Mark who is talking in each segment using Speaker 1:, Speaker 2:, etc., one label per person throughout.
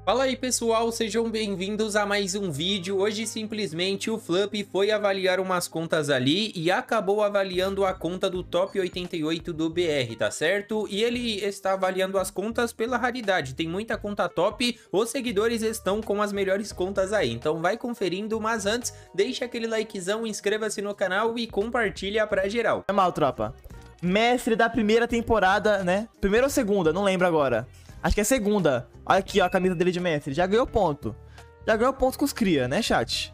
Speaker 1: Fala aí pessoal, sejam bem-vindos a mais um vídeo. Hoje simplesmente o Flup foi avaliar umas contas ali e acabou avaliando a conta do top 88 do BR, tá certo? E ele está avaliando as contas pela raridade, tem muita conta top, os seguidores estão com as melhores contas aí, então vai conferindo, mas antes, deixa aquele likezão, inscreva-se no canal e compartilha pra geral.
Speaker 2: É mal, tropa. Mestre da primeira temporada, né? Primeira ou segunda, não lembro agora. Acho que é segunda. Olha aqui, ó, a camisa dele de mestre. Já ganhou ponto. Já ganhou pontos com os cria, né, chat?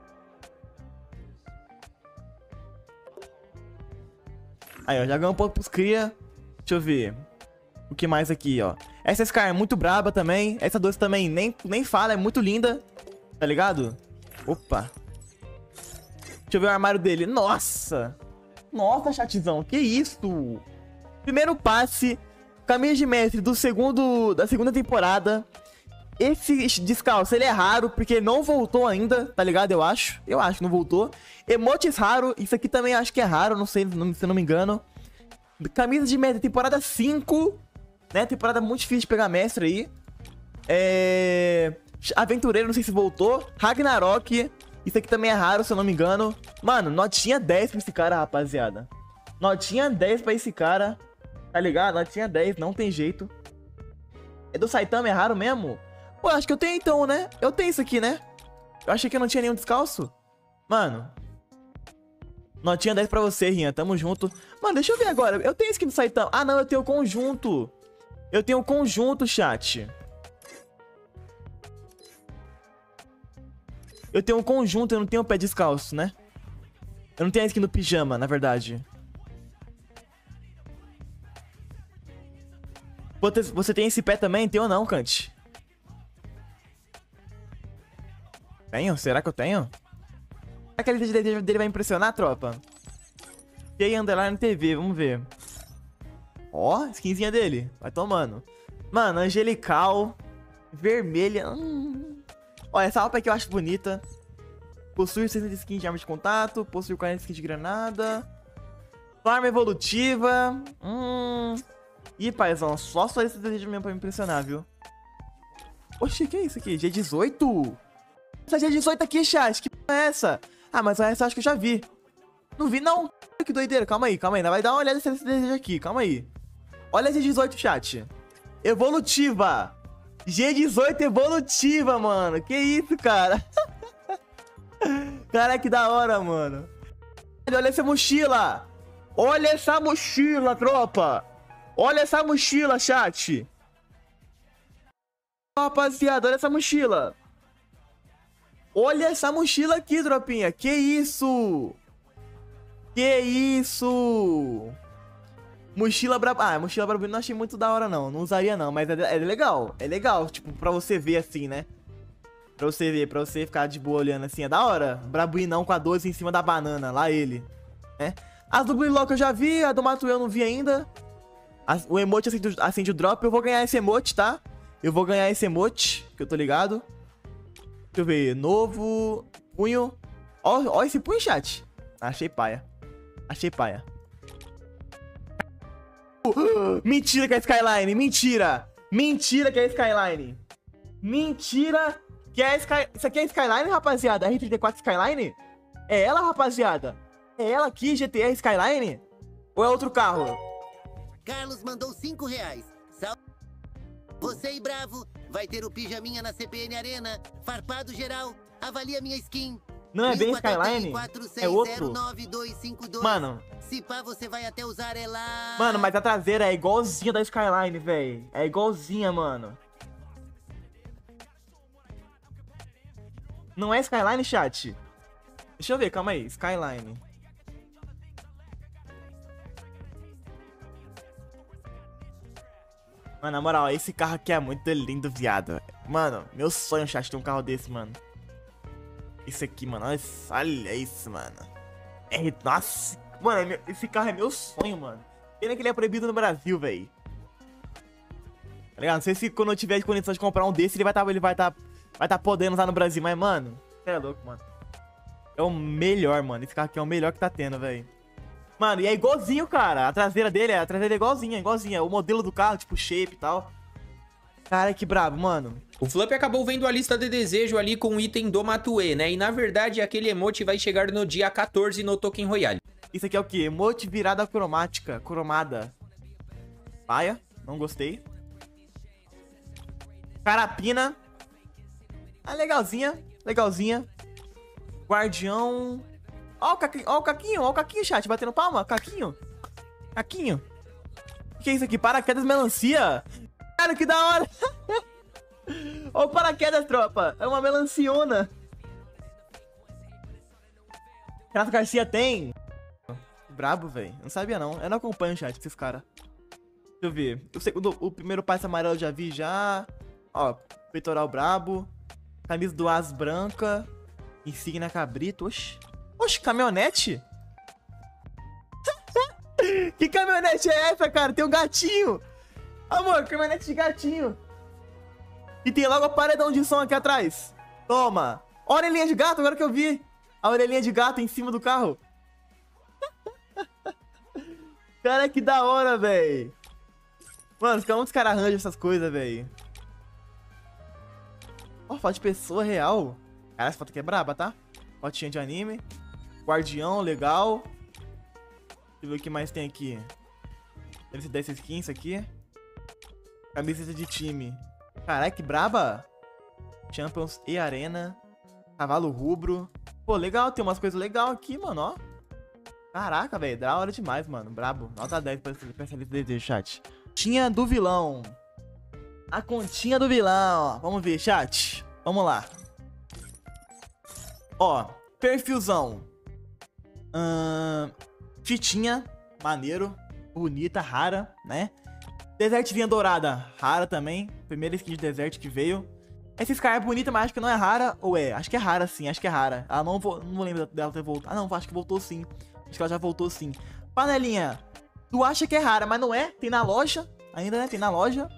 Speaker 2: Aí, ó, já ganhou ponto com os cria. Deixa eu ver. O que mais aqui, ó. Essa Sky é muito braba também. Essa doce também nem fala, é muito linda. Tá ligado? Opa. Deixa eu ver o armário dele. Nossa! Nossa, chatzão, que isso? Primeiro passe. Camisa de mestre da segunda temporada. Esse descalço, ele é raro, porque não voltou ainda, tá ligado? Eu acho que não voltou. Emotes raro, isso aqui também acho que é raro, não sei, se eu não me engano. Camisa de mestre, temporada 5, né? Temporada muito difícil de pegar mestre aí. Aventureiro, não sei se voltou. Ragnarok, isso aqui também é raro, se eu não me engano. Mano, notinha 10 pra esse cara, rapaziada. Notinha 10 pra esse cara. Tá ligado? Notinha 10, não tem jeito. É do Saitama, é raro mesmo? Pô, acho que eu tenho então, né? Eu tenho isso aqui, né? Eu achei que eu não tinha nenhum descalço. Mano. Notinha 10 pra você, Rian. Tamo junto. Mano, deixa eu ver agora. Eu tenho skin do Saitama. Ah, não, eu tenho o conjunto. Eu tenho o conjunto, chat. Eu tenho um conjunto, eu não tenho o pé descalço, né? Eu não tenho a skin do pijama, na verdade. Você tem esse pé também? Tem ou não, Kant? Tenho? Será que eu tenho? Será que a lista dele vai impressionar, tropa? J Underline TV, vamos ver. Ó, skinzinha dele. Vai tomando. Mano, angelical. Vermelha. Ó, essa roupa aqui eu acho bonita. Possui 60 skins de arma de contato. Possui 40 skins de granada. Arma evolutiva. Ih, paizão, só esse desejo mesmo pra me impressionar, viu? Oxi, que é isso aqui? G18? Essa G18 aqui, chat, que porra é essa? Ah, mas essa acho que eu já vi. Não vi, não. Que doideira, calma aí. Ainda vai dar uma olhada nesse desejo aqui, calma aí. Olha a G18, chat. Evolutiva. G18 evolutiva, mano. Que isso, cara? Cara, que da hora, mano. Olha essa mochila. Olha essa mochila, tropa. Olha essa mochila, chat. Rapaziada, olha essa mochila. Olha essa mochila aqui, tropinha. Que isso? Que isso? Mochila braba. Ah, mochila braba não achei muito da hora, não. Não usaria, não. Mas é legal. É legal, tipo, pra você ver assim, né? Pra você ver, pra você ficar de boa olhando assim. É da hora. Brabuinão com a 12 em cima da banana. Lá ele. Né? As do Blue Lock eu já vi. A do Matuel eu não vi ainda. O emote acende o drop. Eu vou ganhar esse emote, tá? Eu vou ganhar esse emote, que eu tô ligado. Deixa eu ver. Novo. Punho. Ó esse punho, chat. Achei paia. Achei paia. Mentira que é Skyline. Mentira. Mentira que é Skyline. Mentira que é Skyline. Isso aqui é Skyline, rapaziada? R34 Skyline? É ela, rapaziada? É ela aqui, GTR Skyline? Ou é outro carro?
Speaker 3: Carlos mandou R$5. Você e Bravo vai ter o pijaminha na CPN Arena. Farpado geral. Avalia minha skin.
Speaker 2: Não é bem Skyline? É outro? Mano.
Speaker 3: Se pá, você vai até usar ela.
Speaker 2: Mano, mas a traseira é igualzinha da Skyline, velho. É igualzinha, mano. Não é Skyline, chat? Deixa eu ver, calma aí. Skyline. Mano, na moral, esse carro aqui é muito lindo, viado. Mano, meu sonho, chat, ter um carro desse, mano. Isso aqui, mano, olha isso, mano. Nossa, mano, esse carro é meu sonho, mano. Pena que ele é proibido no Brasil, velho. Tá ligado? Não sei se quando eu tiver condição de comprar um desse, ele vai tá podendo usar no Brasil. Mas, mano, você é louco, mano. É o melhor, mano. Esse carro aqui é o melhor que tá tendo, velho. Mano, e é igualzinho, cara. A traseira dele é igualzinha. O modelo do carro, tipo, shape e tal. Cara, que brabo, mano.
Speaker 1: O Flup acabou vendo a lista de desejo ali com o item do Matue, né? E na verdade aquele emote vai chegar no dia 14 no Token Royale.
Speaker 2: Isso aqui é o quê? Emote virada cromática. Cromada. Paia. Não gostei. Carapina. Ah, legalzinha. Legalzinha. Guardião. Ó o Caquinho. Ó o Caquinho, chat. Batendo palma. Caquinho. Caquinho. O que é isso aqui? Paraquedas melancia. Cara, que da hora. Ó o paraquedas, tropa. É uma melanciona. Renato Garcia tem. Brabo, velho. Não sabia, não. Eu não acompanho o chat desses caras. Deixa eu ver. O primeiro passe amarelo eu já vi já. Ó, peitoral brabo. Camisa do As branca. Insígnia cabrito. Oxi. Oxi, caminhonete? Que caminhonete é essa, cara? Tem um gatinho. Amor, caminhonete de gatinho. E tem logo a paredão de som aqui atrás. Toma. Orelhinha de gato, agora que eu vi. A orelhinha de gato em cima do carro. Cara, que da hora, velho. Mano, como os caras arranjam essas coisas, velho. Ó, foto de pessoa real. Cara, essa foto aqui é braba, tá? Fotinha de anime. Guardião, legal. Deixa eu ver o que mais tem aqui. Deve ser dessa skin, isso aqui. Camiseta de time. Caralho, que braba. Champions e Arena. Cavalo rubro. Pô, legal, tem umas coisas legais aqui, mano, ó. Caraca, velho, da hora demais, mano. Brabo. Nota 10 pra essa lista de chat. Continha do vilão. A continha do vilão. Vamos ver, chat. Vamos lá. Ó, perfilzão. Fitinha. Maneiro. Bonita, rara, né? Desertzinha dourada. Rara também. Primeira skin de desert que veio. Essa Sky é bonita, mas acho que não é rara. Ou é? Acho que é rara, sim. Acho que é rara. Ela não lembro dela ter voltado. Ah, não. Acho que voltou, sim. Acho que ela já voltou, sim. Panelinha. Tu acha que é rara, mas não é. Tem na loja. Ainda, né? Tem na loja.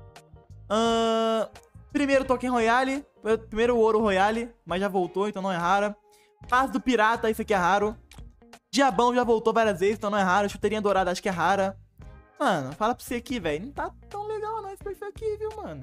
Speaker 2: Primeiro Token Royale. Primeiro Ouro Royale. Mas já voltou, então não é rara. Paz do Pirata. Isso aqui é raro. Diabão já voltou várias vezes, então não é raro. Chuteirinha Dourada. Acho que é rara. Mano, fala pra você aqui, velho. Não tá tão legal não esse perfil aqui, viu, mano?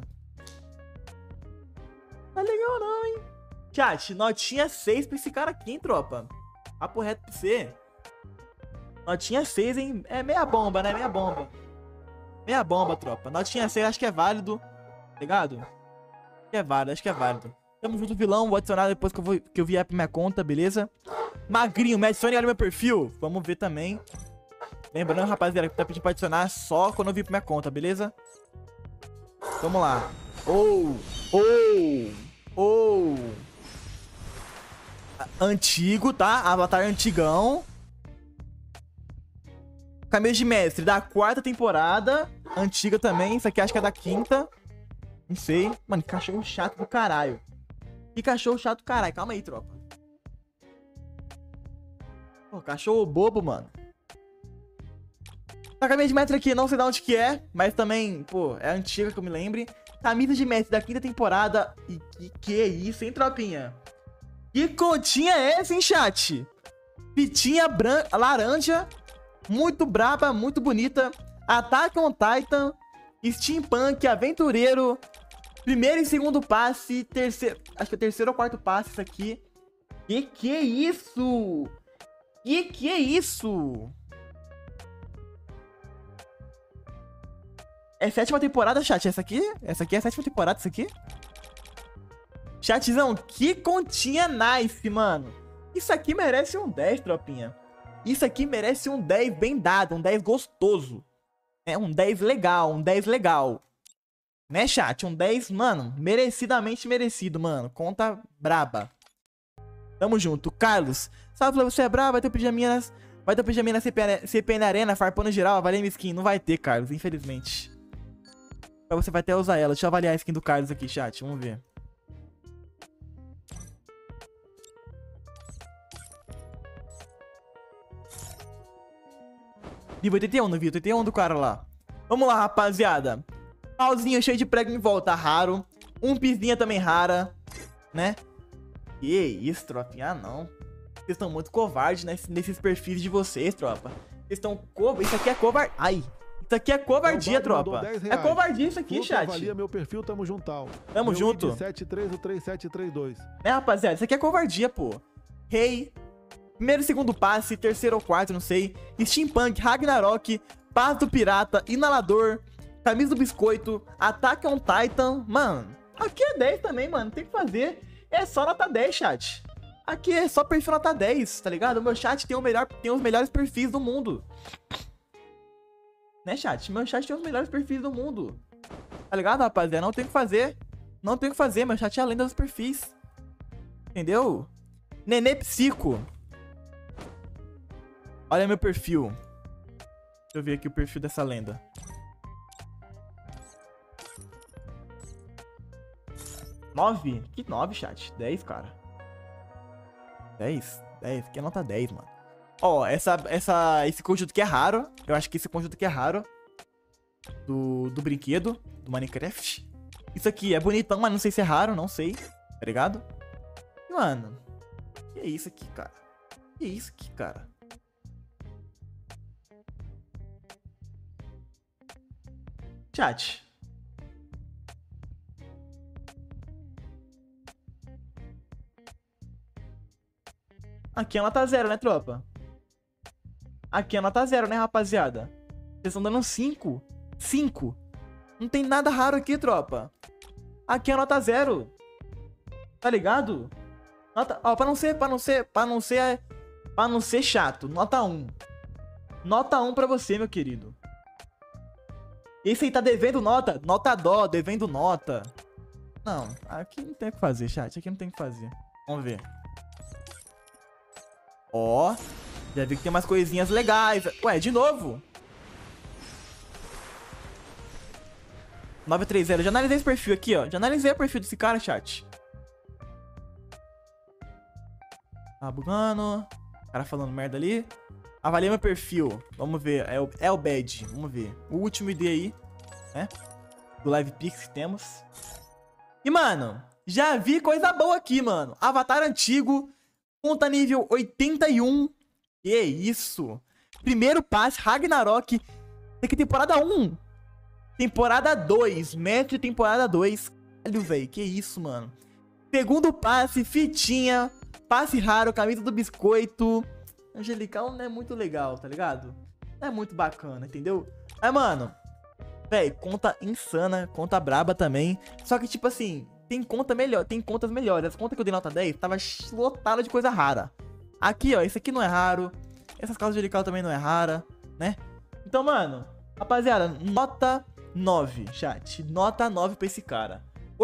Speaker 2: Tá legal não, hein? Chat, notinha 6 pra esse cara aqui, hein, tropa? Papo reto pra você. Notinha 6, hein? É meia bomba, né? Meia bomba. Meia bomba, tropa. Notinha 6, acho que é válido. Ligado? Acho que é válido, acho que é válido. Tamo junto, vilão. Vou adicionar depois que eu vier pra minha conta, beleza? Magrinho, me adicione no meu perfil. Vamos ver também. Lembrando, rapaziada, que tá pedindo pra adicionar só quando eu vir pra minha conta, beleza? Vamos lá. Antigo, tá? Avatar antigão. Camisa de mestre da 4ª temporada. Antiga também. Isso aqui acho que é da 5ª. Não sei. Mano, que cachorro chato do caralho. Que cachorro chato do caralho. Calma aí, tropa. Pô, cachorro bobo, mano. A camisa de mestre aqui, não sei de onde que é. Mas também, pô, é antiga que eu me lembre. Camisa de mestre da 5ª temporada. E que é isso, hein, tropinha? Que continha é essa, hein, chat? Pitinha branca, laranja. Muito braba, muito bonita. Attack on Titan. Steampunk, aventureiro. Primeiro e segundo passe. Terceiro. Acho que é o terceiro ou quarto passe isso aqui. Que é isso? Que é isso? É 7ª temporada, chat? Essa aqui? Essa aqui é a 7ª temporada, isso aqui? Chatzão, que continha nice, mano. Isso aqui merece um 10, tropinha. Isso aqui merece um 10 bem dado, um 10 gostoso. É um 10 legal, um 10 legal. Né, chat? Um 10, mano, merecidamente merecido, mano. Conta braba. Tamo junto. Carlos, salve, você é brabo, vai ter pijaminha na CPN Arena, farpando geral, avalia minha skin. Não vai ter, Carlos, infelizmente. Mas você vai até usar ela. Deixa eu avaliar a skin do Carlos aqui, chat. Vamos ver. Nível 81, não vi? 81 do cara lá. Vamos lá, rapaziada. Pauzinho cheio de prego em volta, raro. Um pizinha também rara, né? Que isso, tropinha? Ah, não. Vocês estão muito covardes nesses perfis de vocês, tropa. Vocês estão Isso aqui é covarde. Ai. Isso aqui é covardia,
Speaker 4: O Bob mandou
Speaker 2: tropa.
Speaker 4: R$10.
Speaker 2: É covardia isso aqui,
Speaker 4: Flup,
Speaker 2: chat.
Speaker 4: avalia meu perfil, tamo juntão.
Speaker 2: Tamo
Speaker 4: Meu
Speaker 2: junto.
Speaker 4: ID 733732.
Speaker 2: Né, rapaziada? Isso aqui é covardia, pô. Rei, primeiro e segundo passe, terceiro ou quarto, não sei. Steampunk, Ragnarok, Paz do Pirata, Inalador, Camisa do Biscoito, Attack on Titan. Mano, aqui é 10 também, mano. Tem que fazer. É só nota 10, chat. Aqui é só perfil nota 10, tá ligado? O meu chat tem os melhores perfis do mundo. Né, chat? Meu chat tem os melhores perfis do mundo. Tá ligado, rapaziada? Não tem o que fazer. Não tem o que fazer. Meu chat é além dos perfis. Entendeu? Nenê Psico. Olha meu perfil. Deixa eu ver aqui o perfil dessa lenda. Nove? Que 9, chat? 10, cara. 10? 10. Que é nota 10, mano. Ó, esse conjunto aqui é raro. Eu acho que esse conjunto aqui é raro. Do brinquedo. Do Minecraft. Isso aqui é bonitão, mas não sei se é raro. Não sei. Tá ligado? E, mano. Que é isso aqui, cara? Que é isso aqui, cara? Chat. Aqui é nota 0, né, tropa? Aqui é nota 0, né, rapaziada? Vocês estão dando 5. 5. Não tem nada raro aqui, tropa. Aqui é nota 0. Tá ligado? Nota... Ó, pra não ser chato. Nota 1. Nota 1 pra você, meu querido. Esse aí tá devendo nota. Nota dó, devendo nota. Não, aqui não tem o que fazer, chat. Aqui não tem o que fazer. Vamos ver. Ó, já vi que tem umas coisinhas legais. Ué, de novo. 930. Já analisei esse perfil aqui, ó. Já analisei o perfil desse cara, chat. Tá bugando. O cara falando merda ali. Avalia meu perfil. Vamos ver. É o Bad. Vamos ver. O último ID aí, né? Do Live Pix que temos. E, mano, já vi coisa boa aqui, mano. Avatar antigo. Conta nível 81. Que isso? Primeiro passe, Ragnarok. Aqui, temporada 1. Temporada 2. Mestre temporada 2. Olha, velho. Que isso, mano. Segundo passe, fitinha. Passe raro, camisa do biscoito. Angelical não é muito legal, tá ligado? Não é muito bacana, entendeu? Mas, mano, velho, conta insana. Conta braba também. Só que, tipo assim... Tem contas melhores. As contas que eu dei nota 10 tava lotada de coisa rara. Aqui, ó, esse aqui não é raro. Essas calças de angelical também não é rara, né? Então, mano, rapaziada, nota 9, chat. Nota 9 pra esse cara.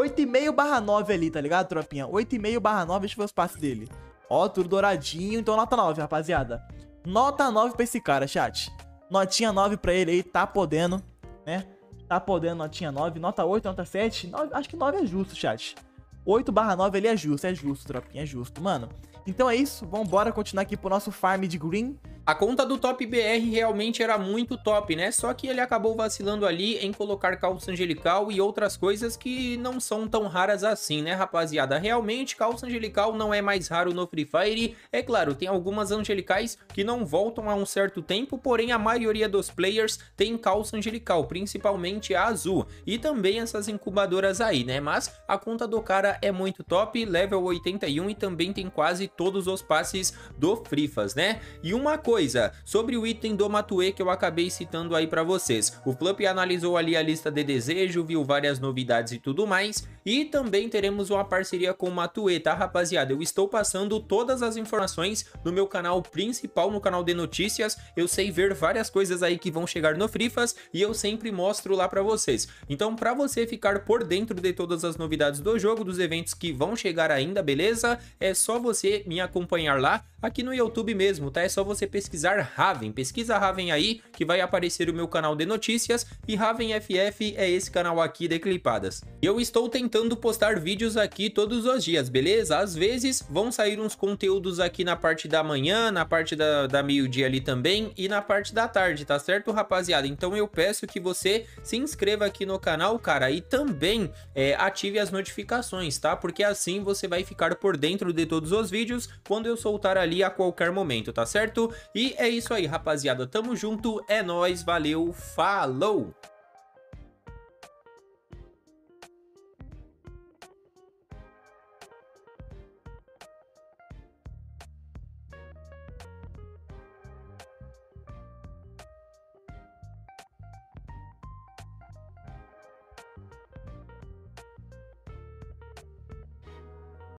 Speaker 2: 8,5/9 ali, tá ligado, tropinha? 8,5/9, deixa eu ver os passes dele. Ó, tudo douradinho, então nota 9, rapaziada. Nota 9 pra esse cara, chat. Notinha 9 pra ele aí, tá podendo, né? Tá podendo, notinha 9, nota 8, nota 7, 9, acho que 9 é justo, chat. 8/9 ali é justo, tropinha, é justo, mano. Então é isso, vambora continuar aqui pro nosso farm de green.
Speaker 1: A conta do Top BR realmente era muito top, né? Só que ele acabou vacilando ali em colocar calça angelical e outras coisas que não são tão raras assim, né, rapaziada? Realmente, calça angelical não é mais raro no Free Fire. É claro, tem algumas angelicais que não voltam há um certo tempo, porém a maioria dos players tem calça angelical, principalmente a azul. E também essas incubadoras aí, né? Mas a conta do cara é muito top, level 81 e também tem quase todos os passes do Frifas, né? E uma coisa sobre o item do Matue que eu acabei citando aí pra vocês. O Flup analisou ali a lista de desejo, viu várias novidades e tudo mais, e também teremos uma parceria com o Matue, tá, rapaziada? Eu estou passando todas as informações no meu canal principal, no canal de notícias. Eu sei ver várias coisas aí que vão chegar no Frifas e eu sempre mostro lá pra vocês. Então, pra você ficar por dentro de todas as novidades do jogo, dos eventos que vão chegar ainda, beleza? É só você me acompanhar lá, aqui no YouTube mesmo, tá? É só você pesquisar Raven, pesquisa Raven aí, que vai aparecer o meu canal de notícias, e Raven FF é esse canal aqui de clipadas. Eu estou tentando postar vídeos aqui todos os dias, beleza? Às vezes vão sair uns conteúdos aqui na parte da manhã, na parte da meio-dia ali também, e na parte da tarde, tá certo, rapaziada? Então eu peço que você se inscreva aqui no canal, cara, e também ative as notificações, tá? Porque assim você vai ficar por dentro de todos os vídeos quando eu soltar ali ali a qualquer momento, tá certo? E é isso aí, rapaziada. Tamo junto, é nóis, valeu, falou!